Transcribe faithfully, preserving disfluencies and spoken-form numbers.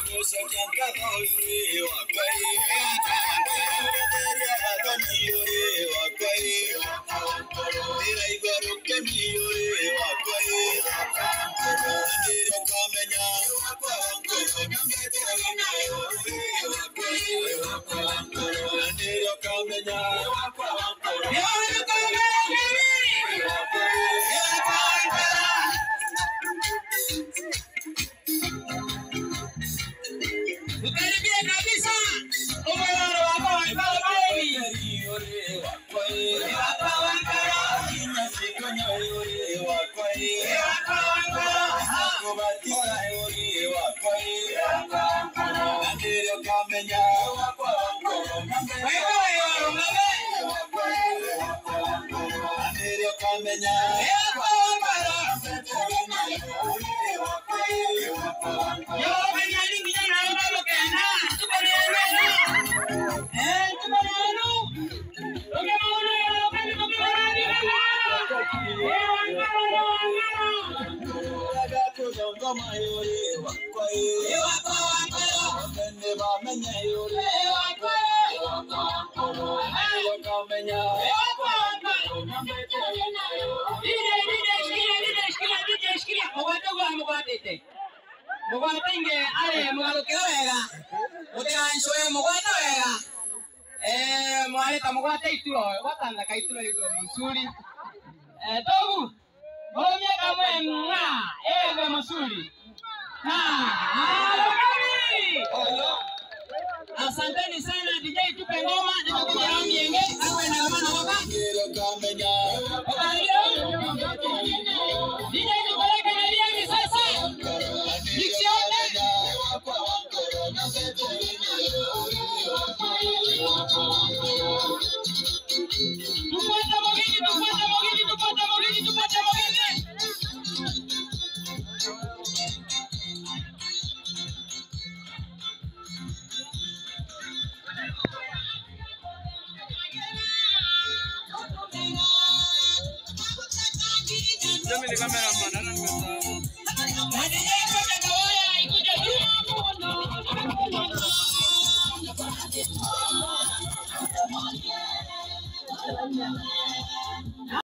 Mugatinge ale mugalukewega utiganshwe mugwata wega eh mwaleta mugwata itulo watanda kaitulo iko musuli eh togu moromye kamwe mwa ewe musuli na asanteni sana D J tupe ngoma nitakuja yenge awe na kama na baba D J tupeleke na yenge sasa. Dame la cámara.